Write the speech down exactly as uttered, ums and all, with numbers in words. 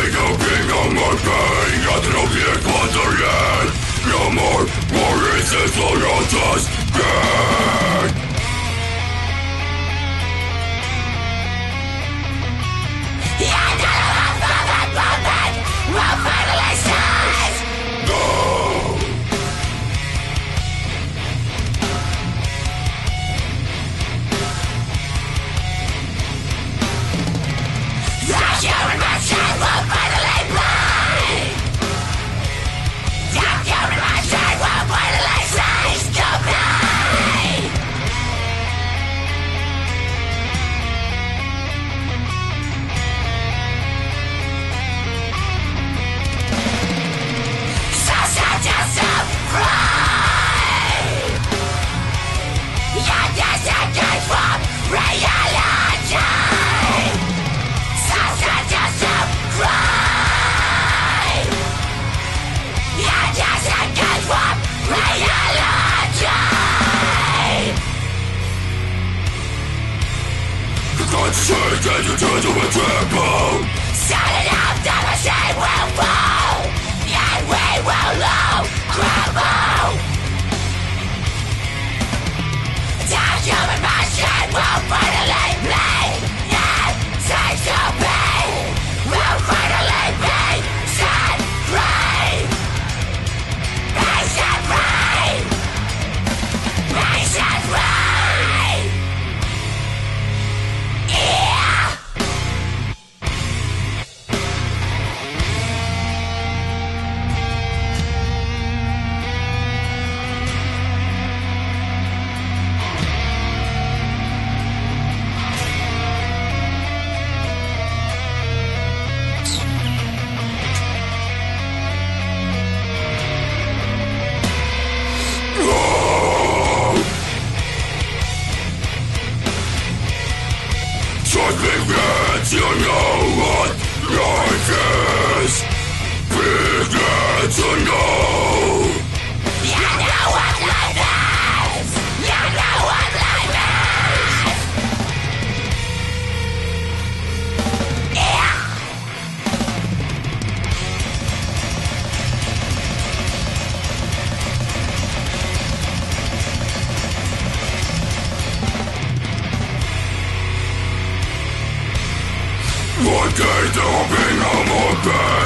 no pain, no more pain. Nothing will be closer yet. No more, more reasons for your just pain. Say that you turn to a trample. Solid up that my shame will fall, and we will all crumble. The human machine will finally bleed, and takes to be, will finally be set free. Be set free. Be set free. You know what life is. Begin to know. You know what life is. You know what life is. Yeah. One day there will be no more pain.